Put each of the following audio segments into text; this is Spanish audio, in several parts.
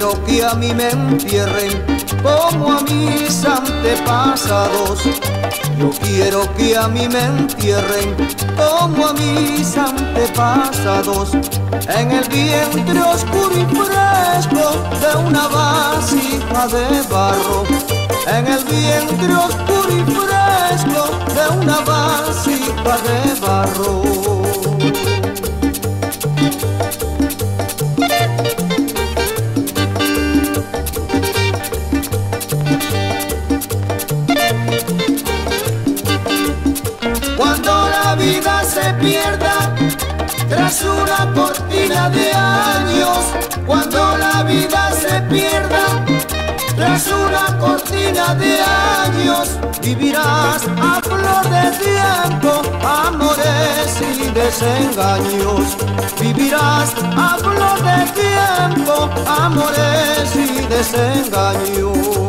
quiero que a mí me entierren como a mis antepasados. Yo quiero que a mí me entierren como a mis antepasados, en el vientre oscuro y fresco de una vasija de barro, en el vientre oscuro y fresco de una vasija de barro. Cuando la vida se pierda tras una cortina de años, cuando la vida se pierda tras una cortina de años, vivirás a flor de tiempo amores y desengaños. Vivirás a flor de tiempo amores y desengaños.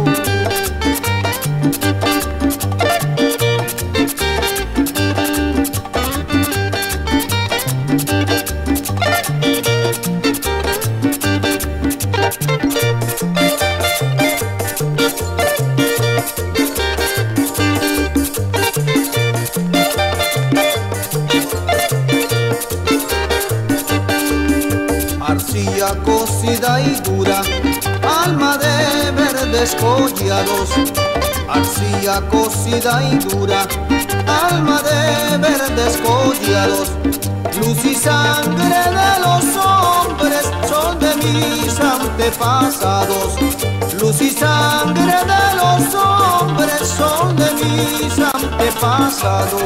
Arcilla cocida y dura, alma de verdes collados. Arcilla cocida y dura, alma de verdes collados. Luz y sangre de los hombres son de mis antepasados. Luz y sangre de los hombres son de mis antepasados.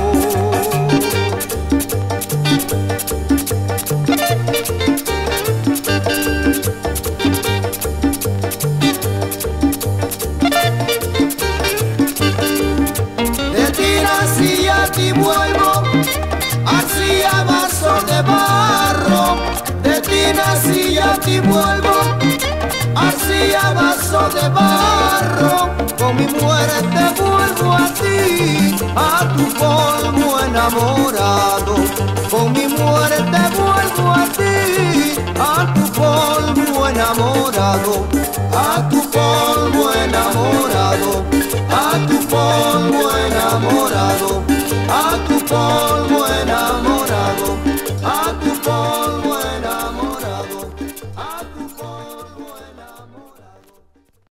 Y vuelvo, arcilla, vaso de barro. De ti nací y a ti vuelvo, arcilla, vaso de barro. Con mi muerte vuelvo a ti, a tu polvo enamorado. Con mi muerte vuelvo a ti, a tu polvo enamorado. A tu polvo enamorado, a tu polvo enamorado, a tu polvo.